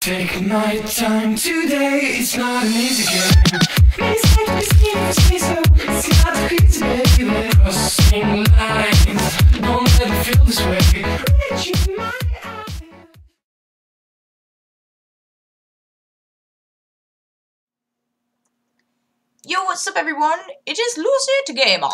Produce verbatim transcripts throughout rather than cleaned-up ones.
Take my time today, it's not an easy game. Mistake, mistake, mistake, so it's not crazy, baby. Crossing lines, don't let it feel this way. Reaching my eyes. Yo, what's up everyone? It is Lucy the Gamer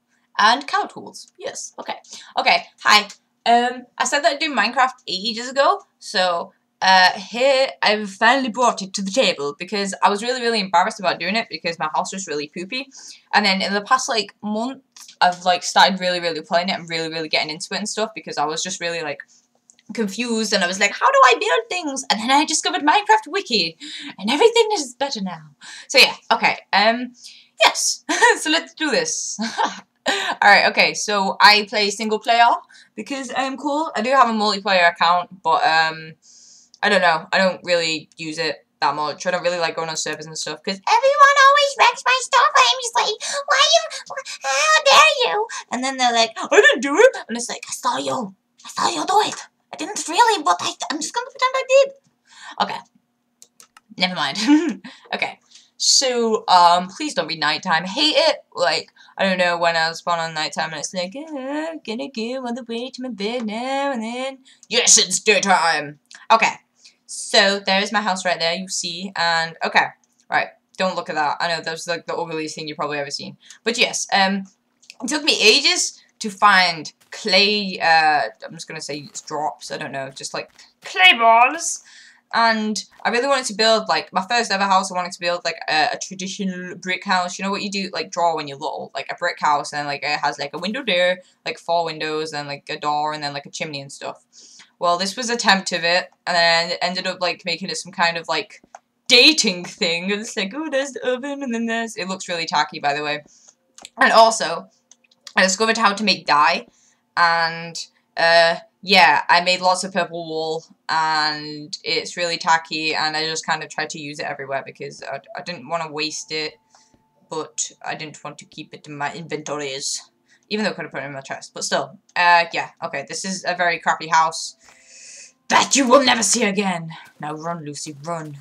and Cow Tools. Yes, okay. Okay, hi. Um, I said that I'd do Minecraft ages ago, so uh, here I've finally brought it to the table because I was really, really embarrassed about doing it because my house was really poopy. And then in the past, like, month, I've, like, started really, really playing it and really, really getting into it and stuff because I was just really, like, confused and I was like, how do I build things? And then I discovered Minecraft Wiki and everything is better now. So yeah, okay, um, yes, so let's do this. Alright, okay, so I play single player because I'm cool. I do have a multiplayer account, but um, I don't know, I don't really use it that much. I don't really like going on servers and stuff because everyone always wrecks my stuff. I'm just like, why you, how dare you? And then they're like, I didn't do it. And it's like, I saw you, I saw you do it. I didn't really, but I, I'm just gonna pretend I did. Okay. Never mind. Okay. So, um, please don't be nighttime. I hate it. Like, I don't know, when I was spawn on nighttime and it's like, oh, gonna go on the way to my bed now and then. Yes, it's daytime. Okay. So, there's my house right there, you see. And, okay. Right. Don't look at that. I know, that's like the ugliest thing you've probably ever seen. But yes, um, it took me ages to find clay, uh, I'm just gonna say it's drops, I don't know, just like clay balls. And I really wanted to build, like, my first ever house, I wanted to build, like, a, a traditional brick house. You know what you do, like, draw when you're little? Like, a brick house, and, like, it has, like, a window there, like, four windows, and, like, a door, and then, like, a chimney and stuff. Well, this was an attempt of it, and then it ended up, like, making it some kind of, like, dating thing. And it's like, oh, there's the oven, and then there's, it looks really tacky, by the way. And also, I discovered how to make dye, and, uh, yeah, I made lots of purple wool, and it's really tacky, and I just kind of tried to use it everywhere, because I, I didn't want to waste it, but I didn't want to keep it in my inventories, even though I could have put it in my chest, but still, uh, yeah, okay, this is a very crappy house that you will never see again. Now run, Lucy, run.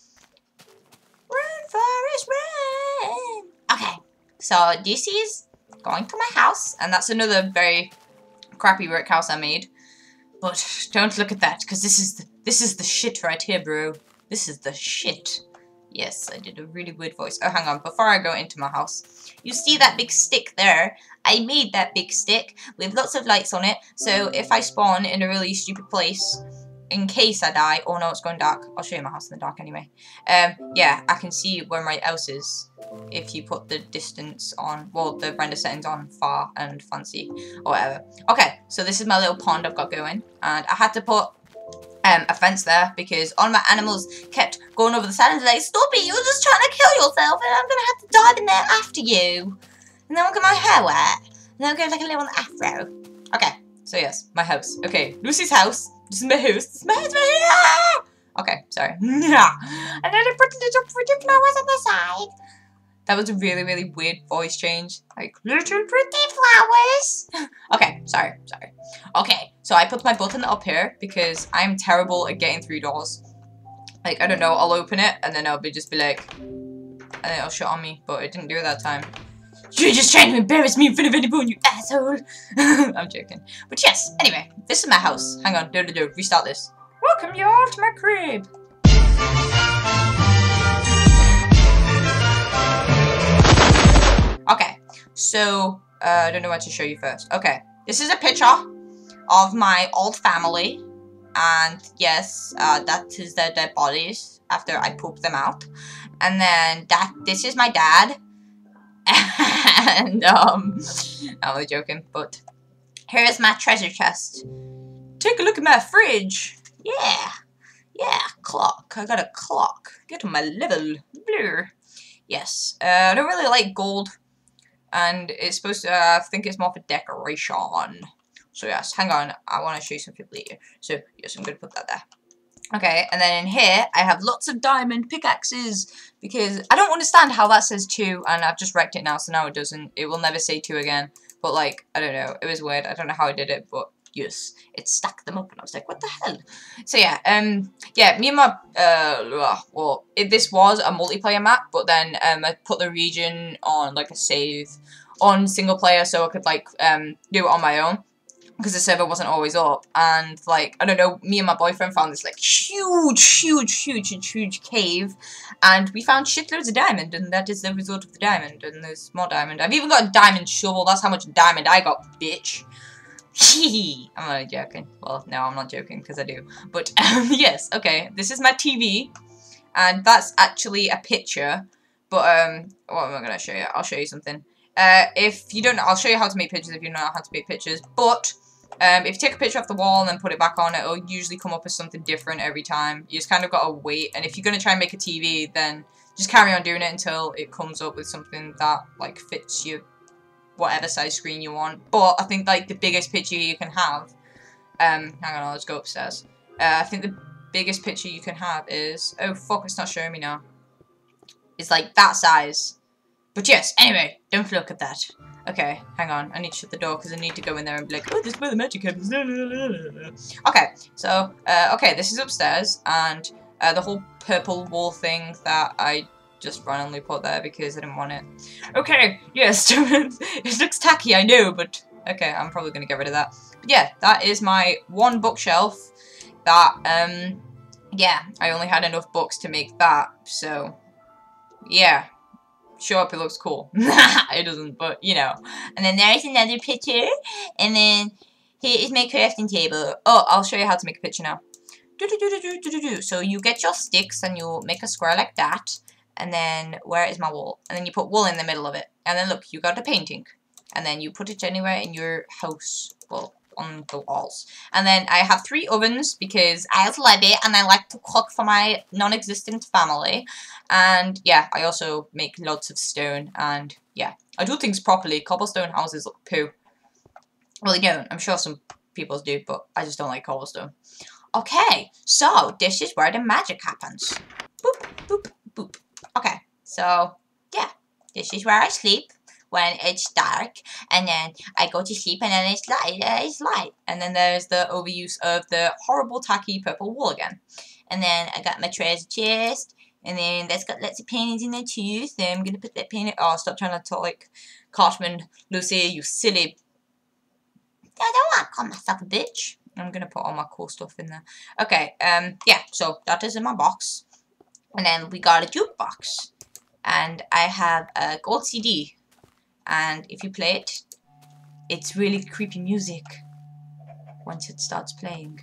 Run, Forrest, run! Okay, so this is going to my house, and that's another very crappy brick house I made. But don't look at that, because this is the, this is the shit right here, bro. This is the shit. Yes, I did a really weird voice. Oh, hang on, before I go into my house, you see that big stick there? I made that big stick with lots of lights on it, so if I spawn in a really stupid place, in case I die, oh no, it's going dark. I'll show you my house in the dark anyway. Um, yeah, I can see where my house is if you put the distance on, well, the render settings on far and fancy, or whatever. Okay, so this is my little pond I've got going, and I had to put um, a fence there because all my animals kept going over the side and like, stop it, you're just trying to kill yourself, and I'm gonna have to dive in there after you. And then I'll get my hair wet, and then I'll go like a little afro. Okay, so yes, my house. Okay, Lucy's house. This is my house. This is my house right here. Okay, sorry. And then I put little pretty flowers on the side. That was a really, really weird voice change. Like, little pretty flowers. Okay, sorry, sorry. Okay, so I put my button up here because I'm terrible at getting through doors. Like, I don't know, I'll open it and then I'll be just be like, and then it'll shut on me, but it didn't do it that time. You're just trying to embarrass me in front of anyone, you asshole. I'm joking. But yes, anyway, this is my house. Hang on, do do do, restart this. Welcome y'all to my crib. Okay, so, uh, I don't know what to show you first. Okay, this is a picture of my old family. And yes, uh, that is their dead bodies after I pooped them out. And then that, this is my dad. And, um, I'm only joking, but here's my treasure chest. Take a look at my fridge. Yeah, yeah, clock. I got a clock. Get to my level. Blur. Yes, uh, I don't really like gold, and it's supposed to, uh, I think it's more for decoration. So yes, hang on, I want to show you something later. So, yes, I'm going to put that there. Okay, and then in here, I have lots of diamond pickaxes, because I don't understand how that says two, and I've just wrecked it now, so now it doesn't. It will never say two again, but, like, I don't know, it was weird. I don't know how I did it, but yes, it stacked them up, and I was like, what the hell? So yeah, um, yeah, me and my, uh, well, it, this was a multiplayer map, but then um, I put the region on like a save on single player, so I could like um do it on my own, because the server wasn't always up, and like, I don't know, me and my boyfriend found this like huge, huge, huge, huge, huge cave, and we found shitloads of diamond, and that is the result of the diamond, and there's more diamond. I've even got a diamond shovel, that's how much diamond I got, bitch. Hehe. I'm not joking. Well, no, I'm not joking, because I do. But, um, yes, okay, this is my T V, and that's actually a picture, but, um, what am I going to show you? I'll show you something. Uh, if you don't know, I'll show you how to make pictures if you don't know how to make pictures, but um, if you take a picture off the wall and then put it back on, it'll usually come up as something different every time. You just kind of got to wait, and if you're going to try and make a T V, then just carry on doing it until it comes up with something that, like, fits your whatever size screen you want. But I think, like, the biggest picture you can have, um, hang on, let's go upstairs. Uh, I think the biggest picture you can have is, oh fuck, it's not showing me now. It's like that size. But yes, anyway, don't look at that. Okay, hang on, I need to shut the door because I need to go in there and be like, oh, this is where the magic happens. Okay, so, uh, okay, this is upstairs, and uh, the whole purple wall thing that I just randomly put there because I didn't want it. Okay, yes, it looks tacky, I know, but okay, I'm probably going to get rid of that. But yeah, that is my one bookshelf that, um, yeah, I only had enough books to make that, so, yeah. Sure up, it looks cool. It doesn't, but, you know. And then there's another picture, and then here is my crafting table. Oh, I'll show you how to make a picture now. Do -do -do -do -do -do -do -do. So you get your sticks, and you make a square like that. And then, where is my wool? And then you put wool in the middle of it. And then look, you got a painting. And then you put it anywhere in your house. Well, on the walls. And then I have three ovens because I love it and I like to cook for my non-existent family. And yeah, I also make lots of stone, and yeah, I do things properly. Cobblestone houses look poo. Well, you don't. I'm sure some people do, but I just don't like cobblestone. Okay, so this is where the magic happens. Boop, boop, boop. Okay, so yeah, this is where I sleep when it's dark, and then I go to sleep, and then it's light, uh, it's light. And then there's the overuse of the horrible tacky purple wool again. And then I got my treasure chest, and then that's got lots of paintings in there too, so I'm gonna put that painting. Oh, stop trying to talk like Cartman, Lucy, you silly. I don't want to call myself a bitch. I'm gonna put all my cool stuff in there. Okay, um, yeah, so that is in my box. And then we got a jukebox, and I have a gold C D. And if you play it, it's really creepy music once it starts playing.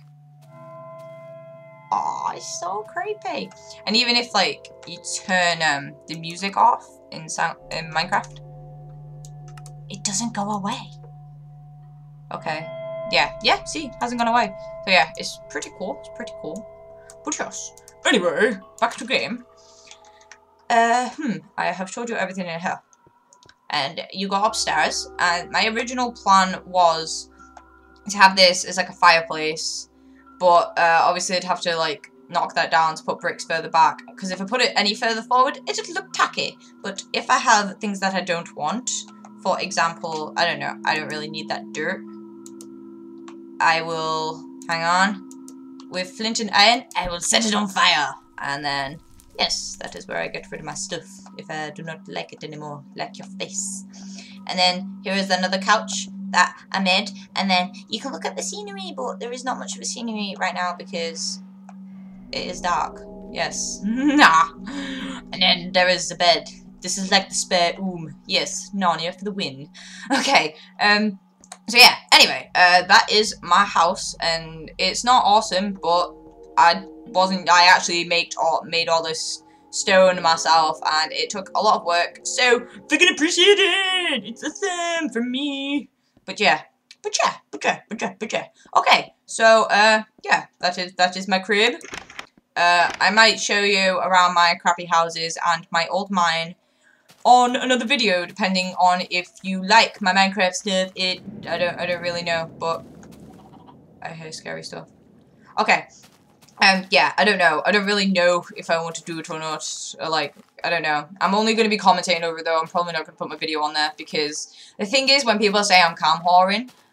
Oh, it's so creepy. And even if like you turn um the music off in sound in Minecraft, it doesn't go away. Okay. Yeah, yeah, see, hasn't gone away. So yeah, it's pretty cool. It's pretty cool. But yes. Anyway, back to game. Uh hmm, I have showed you everything in here. And you go upstairs, and my original plan was to have this as like a fireplace, but uh, obviously I'd have to like knock that down to put bricks further back, because if I put it any further forward, it would look tacky. But if I have things that I don't want, for example, I don't know, I don't really need that dirt, I will, hang on, with flint and iron, I will set it on fire, and then yes, that is where I get rid of my stuff if I do not like it anymore, like your face. And then here is another couch that I made, and then you can look at the scenery, but there is not much of a scenery right now because it is dark. Yes. Nah. And then there is the bed. This is like the spare room. Yes, Narnia for the win. Okay, um, so yeah, anyway, uh, that is my house, and it's not awesome, but I wasn't, I actually made all, made all this stone myself, and it took a lot of work, so freaking appreciate it! It's the same for me! But yeah, but yeah, but yeah, but yeah, but yeah. Okay, so, uh, yeah, that is, that is my crib. Uh, I might show you around my crappy houses and my old mine on another video, depending on if you like my Minecraft stuff. It, I don't, I don't really know, but I hear scary stuff. Okay. Um, yeah, I don't know. I don't really know if I want to do it or not. Or like, I don't know. I'm only going to be commentating over it, though. I'm probably not going to put my video on there, because the thing is, when people say I'm cam whoring,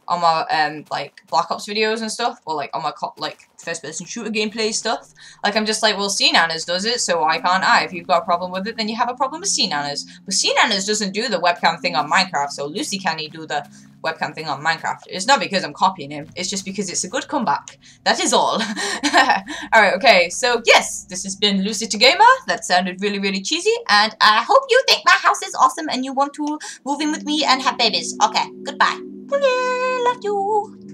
on my um like Black Ops videos and stuff, or like on my co like first person shooter gameplay stuff. Like I'm just like, well, C-Nanners does it, so why can't I? If you've got a problem with it, then you have a problem with C-Nanners. But C-Nanners doesn't do the webcam thing on Minecraft, so Lucy can do the webcam thing on Minecraft. It's not because I'm copying him, it's just because it's a good comeback. That is all. Alright, okay, so yes, this has been Lucy to Gamer. That sounded really, really cheesy, and I hope you think my house is awesome and you want to move in with me and have babies. Okay, goodbye. Love you.